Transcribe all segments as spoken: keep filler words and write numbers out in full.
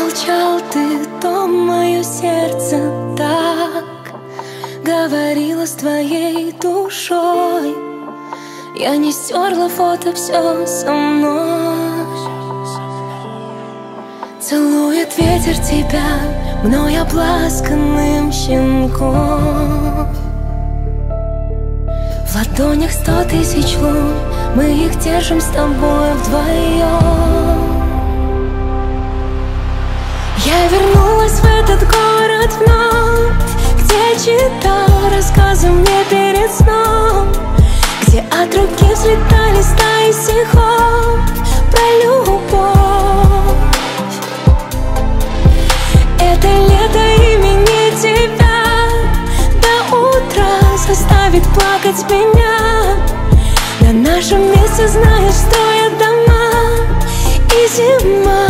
молчал ты, то мое сердце так говорило с твоей душой. Я не стерла фото, все со мной. Целует ветер тебя, мной обласканным щенком. В ладонях сто тысяч лун, мы их держим с тобой вдвоем. Я вернулась в этот город вновь, где читал рассказы мне перед сном, где от руки взлетали стаи стихов про любовь. Это лето имени тебя до утра заставит плакать меня. На нашем месте, знаешь, строят дома и зима.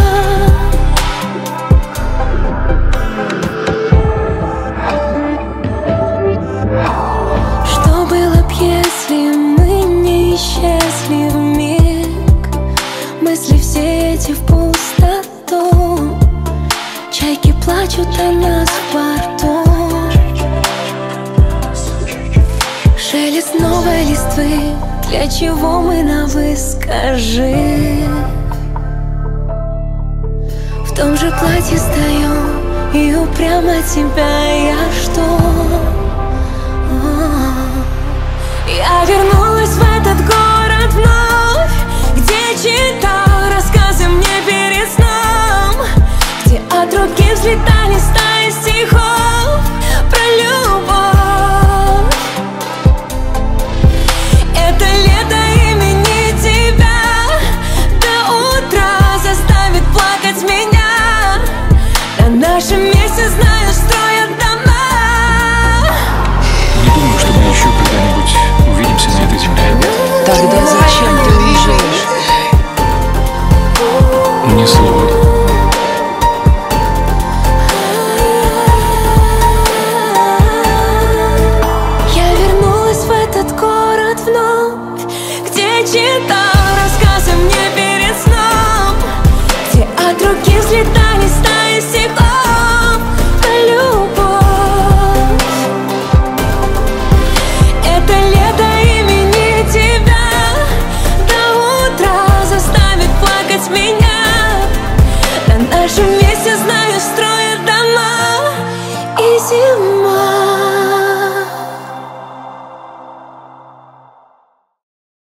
Что было б, если мы не исчезли вмиг? Мысли все эти в пустоту, чайки плачут о нас в порту. Шелест новой листвы, для чего мы на вы, скажи? В том же платье стою и упрямо тебя я жду. Я вернулась в этот город вновь, где читал рассказы мне перед сном, где от руки взлетали стаи стихов про любовь. Это лето имени тебя до утра заставит плакать меня. На нашем месте, знаешь, строят дома. Не думаю, что мы еще когда-нибудь увидимся на этой земле. Тогда зачем ты уезжаешь? Ни слова. Я вернулась в этот город вновь, где читал рассказы мне перед сном, где от руки взлетали стаи стихов про любовь. Это лето имени тебя до утра заставит плакать меня. На нашем месте, знаю, строят дома и зима.